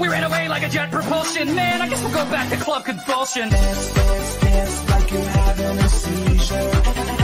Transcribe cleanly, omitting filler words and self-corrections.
We ran away like a jet propulsion. Man, I guess we'll go back to club convulsion. Dance like you're having a seizure.